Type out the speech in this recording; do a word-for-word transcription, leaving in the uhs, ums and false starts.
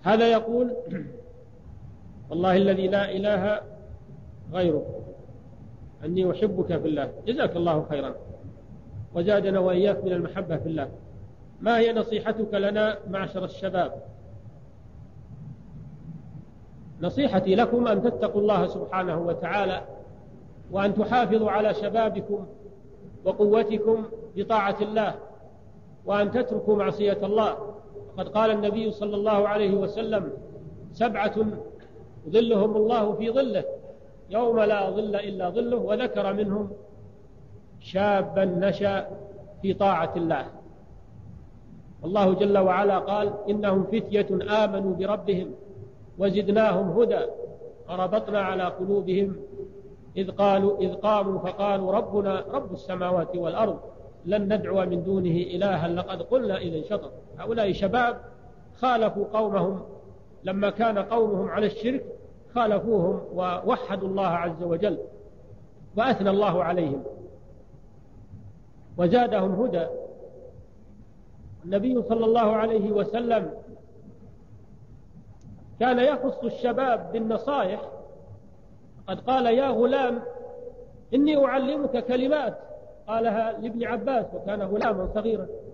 هذا يقول: والله الذي لا إله غيره أني أحبك في الله. جزاك الله خيرا وزادنا وإياك من المحبة في الله. ما هي نصيحتك لنا معشر الشباب؟ نصيحتي لكم أن تتقوا الله سبحانه وتعالى، وأن تحافظوا على شبابكم وقوتكم بطاعة الله، وأن تتركوا معصية الله. قد قال النبي صلى الله عليه وسلم: سبعة ظلهم الله في ظله يوم لا ظل إلا ظله، وذكر منهم شابا نشأ في طاعة الله. الله جل وعلا قال: إنهم فتية آمنوا بربهم وزدناهم هدى وربطنا على قلوبهم إذ قالوا إذ قاموا فقالوا ربنا رب السماوات والأرض لن ندعو من دونه إلها لقد قلنا إذا شطط. هؤلاء شباب خالفوا قومهم لما كان قومهم على الشرك، خالفوهم ووحدوا الله عز وجل، وأثنى الله عليهم وزادهم هدى. النبي صلى الله عليه وسلم كان يخص الشباب بالنصائح. قد قال: يا غلام إني أعلمك كلمات، قالها لابن عباس وكان غلاما صغيرا.